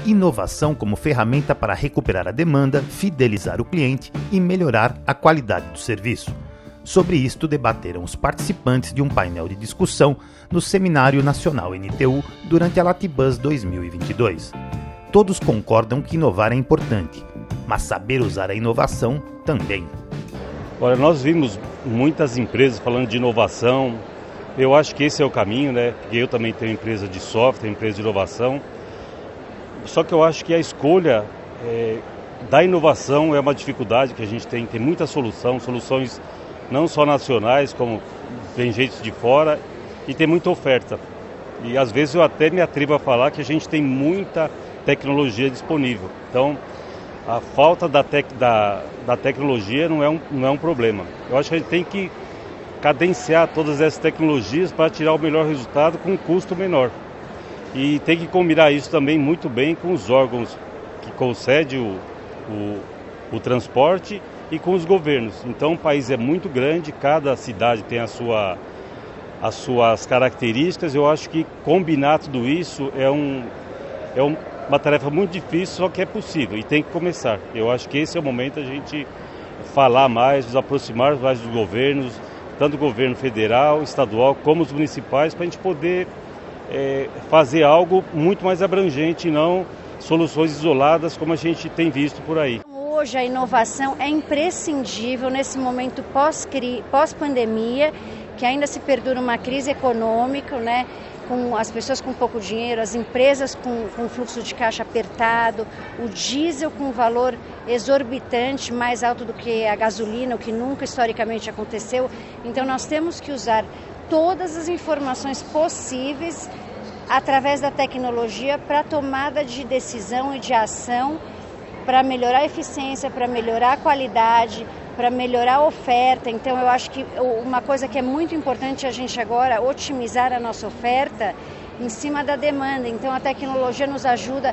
inovação como ferramenta para recuperar a demanda, fidelizar o cliente e melhorar a qualidade do serviço. Sobre isto debateram os participantes de um painel de discussão no Seminário Nacional NTU durante a Latibus 2022. Todos concordam que inovar é importante, mas saber usar a inovação também. Olha, nós vimos muitas empresas falando de inovação. Eu acho que esse é o caminho, né? Porque eu também tenho empresa de software, empresa de inovação. Só que eu acho que a escolha da inovação é uma dificuldade que a gente tem muita soluções não só nacionais, como vem gente de fora, e tem muita oferta. E às vezes eu até me atrevo a falar que a gente tem muita tecnologia disponível. Então, a falta da tecnologia não é um problema. Eu acho que a gente tem que cadenciar todas essas tecnologias para tirar o melhor resultado com um custo menor. E tem que combinar isso também muito bem com os órgãos que concedem o transporte e com os governos. Então o país é muito grande, cada cidade tem as suas características. Eu acho que combinar tudo isso é uma tarefa muito difícil, só que é possível e tem que começar. Eu acho que esse é o momento da gente falar mais, nos aproximar mais dos governos, tanto o governo federal, estadual, como os municipais, para a gente poder fazer algo muito mais abrangente e não soluções isoladas como a gente tem visto por aí. Hoje a inovação é imprescindível nesse momento pós-pandemia, que ainda se perdura uma crise econômica, né? Com as pessoas com pouco dinheiro, as empresas com fluxo de caixa apertado, o diesel com valor exorbitante, mais alto do que a gasolina, o que nunca historicamente aconteceu. Então nós temos que usar todas as informações possíveis através da tecnologia para tomada de decisão e de ação, para melhorar a eficiência, para melhorar a qualidade, para melhorar a oferta. Então eu acho que uma coisa que é muito importante a gente agora otimizar a nossa oferta em cima da demanda. Então a tecnologia nos ajuda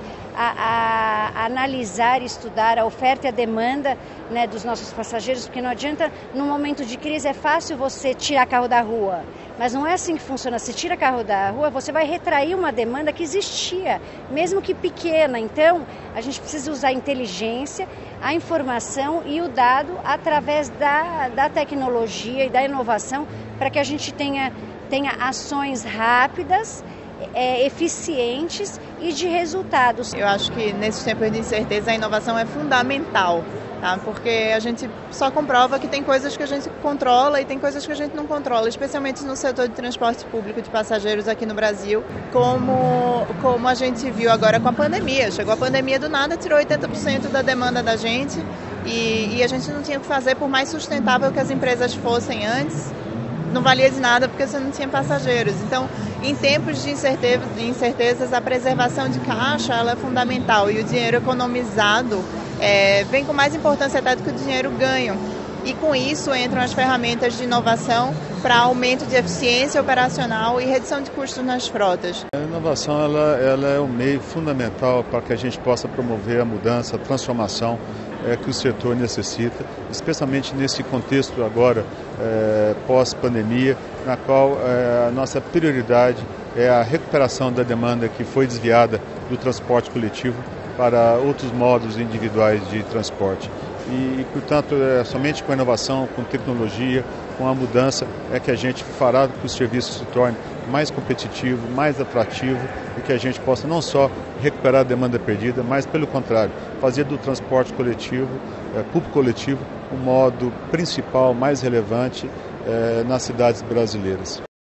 a analisar e estudar a oferta e a demanda, né, dos nossos passageiros, porque não adianta, num momento de crise é fácil você tirar carro da rua, mas não é assim que funciona. Se tira carro da rua, você vai retrair uma demanda que existia, mesmo que pequena. Então a gente precisa usar a inteligência, a informação e o dado através da tecnologia e da inovação para que a gente tenha ações rápidas, eficientes e de resultados. Eu acho que nesses tempos de incerteza a inovação é fundamental, tá? Porque a gente só comprova que tem coisas que a gente controla e tem coisas que a gente não controla, especialmente no setor de transporte público de passageiros aqui no Brasil, como a gente viu agora com a pandemia. Chegou a pandemia do nada, tirou 80% da demanda da gente e a gente não tinha o que fazer, por mais sustentável que as empresas fossem antes, não valia de nada porque você não tinha passageiros. Então, em tempos de incertezas, a preservação de caixa ela é fundamental e o dinheiro economizado vem com mais importância até do que o dinheiro ganho. E com isso entram as ferramentas de inovação para aumento de eficiência operacional e redução de custos nas frotas. A inovação ela é um meio fundamental para que a gente possa promover a mudança, a transformação que o setor necessita, especialmente nesse contexto agora pós-pandemia, na qual a nossa prioridade é a recuperação da demanda que foi desviada do transporte coletivo para outros modos individuais de transporte. E portanto, somente com a inovação, com tecnologia, com a mudança, é que a gente fará que o serviço se torne mais competitivo, mais atrativo e que a gente possa não só recuperar a demanda perdida, mas, pelo contrário, fazer do transporte coletivo, público coletivo, o modo principal, mais relevante nas cidades brasileiras.